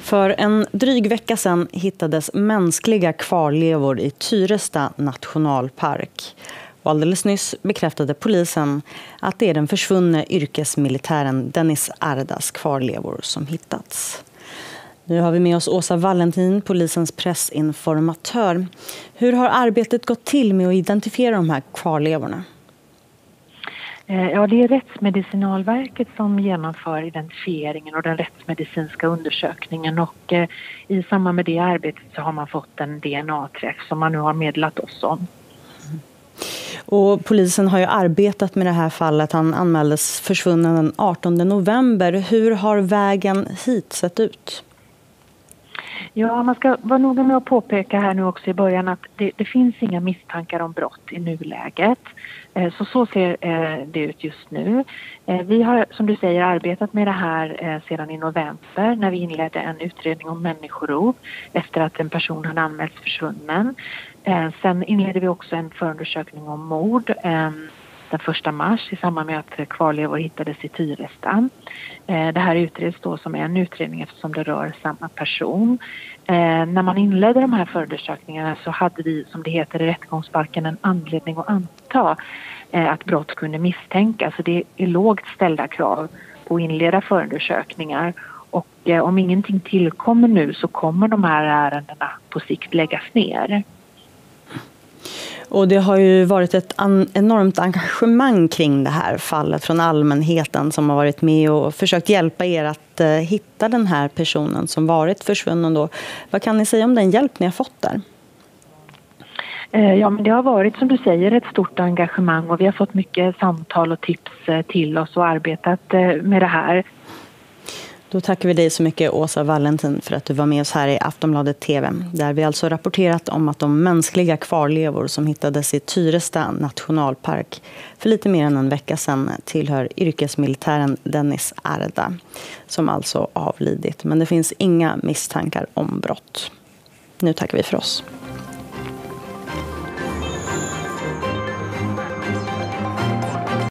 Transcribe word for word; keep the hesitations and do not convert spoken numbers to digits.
För en dryg vecka sedan hittades mänskliga kvarlevor i Tyresta nationalpark. Och alldeles nyss bekräftade polisen att det är den försvunne yrkesmilitären Dennis Ardas kvarlevor som hittats. Nu har vi med oss Åsa Valentin, polisens pressinformatör. Hur har arbetet gått till med att identifiera de här kvarlevorna? Ja, det är Rättsmedicinalverket som genomför identifieringen och den rättsmedicinska undersökningen, och eh, i samband med det arbetet så har man fått en D N A-träff som man nu har meddelat oss om. Mm. Och polisen har ju arbetat med det här fallet. Han anmäldes försvunnen den artonde november. Hur har vägen hit sett ut? Ja, man ska vara noga med att påpeka här nu också i början att det, det finns inga misstankar om brott i nuläget. Eh, så så ser eh, det ut just nu. Eh, vi har, som du säger, arbetat med det här eh, sedan i november när vi inledde en utredning om människorov efter att en person hade anmälts försvunnen. Eh, sen inledde vi också en förundersökning om mord eh, den första mars i samband med att kvarlevor hittades i Tyresta. Eh, det här utreds då som en utredning eftersom det rör samma person. Eh, när man inledde de här förundersökningarna så hade vi, som det heter i rättegångsbalken, en anledning att anta eh, att brott kunde misstänkas. Så det är lågt ställda krav på att inleda förundersökningar. Och eh, om ingenting tillkommer nu så kommer de här ärendena på sikt läggas ner. Och det har ju varit ett an- enormt engagemang kring det här fallet från allmänheten som har varit med och försökt hjälpa er att uh, hitta den här personen som varit försvunnen då. Vad kan ni säga om den hjälp ni har fått där? Uh, ja, men det har varit, som du säger, ett stort engagemang och vi har fått mycket samtal och tips uh, till oss och arbetat uh, med det här. Då tackar vi dig så mycket, Åsa Valentin, för att du var med oss här i Aftonbladet T V. Där vi alltså rapporterat om att de mänskliga kvarlevor som hittades i Tyresta nationalpark för lite mer än en vecka sedan tillhör yrkesmilitären Dennis Arda, som alltså avlidit. Men det finns inga misstankar om brott. Nu tackar vi för oss.